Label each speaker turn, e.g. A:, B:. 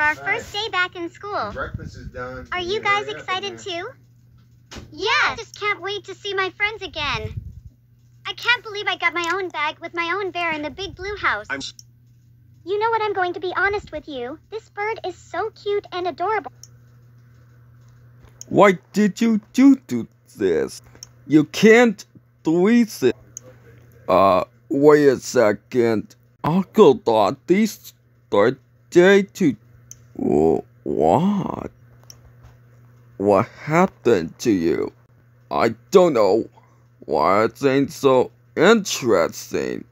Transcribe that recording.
A: Our first day back in school.
B: Breakfast is done.
A: Are you guys excited too? Yeah, I just can't wait to see my friends again. I can't believe I got my own bag with my own bear in the big blue house. You know what, I'm going to be honest with you. This bird is so cute and adorable.
C: Why did you do this? You can't do it. Wait a second. Uncle thought this third day to... What? What happened to you? I don't know. Why it ain't so interesting.